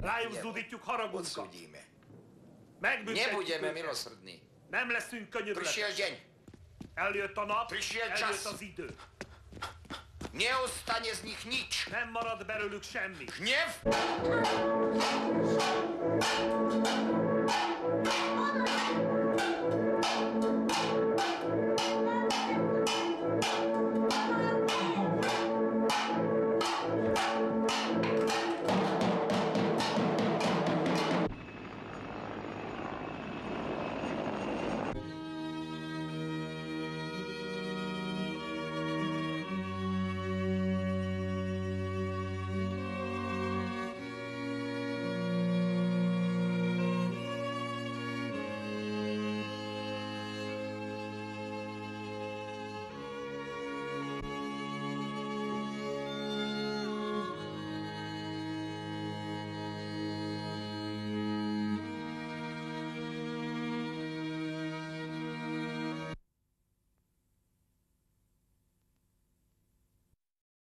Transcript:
Rájuk zúdítjuk haragunkat. Odsúdíme. Megbüntetjük Nebudeme őket. milosrdní. Nem leszünk könyörületesek. Prišiel deň. Eljött a nap, Prišiel eljött čas. az idő. Neostane z nich nič. Nem marad belőlük semmi. Hnev